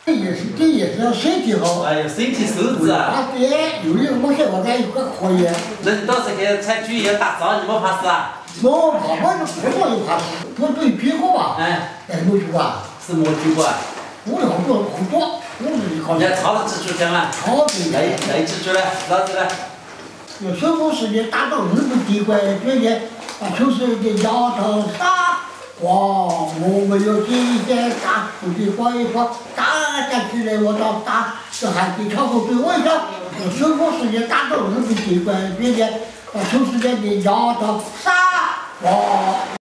这也是要身体好。 哎呀，身体素质啊！ 对，有的我现在有个可以。 那你到时候给采菊叶打枣，你没怕死啊？ 我有怕死，我对别个吧，没去过。 是没去过啊？ 我的好多，我是靠。 人家抄的蜘蛛讲嘛。 抄的。 那蜘蛛呢？老子呢？ 有什么事情达到日本地位，觉得就是这摇头撒谎，我没有这些大出去逛一逛，打起来我到打，这还给超过对我讲，有什么事情达到日本地位，觉得就是这摇头撒谎。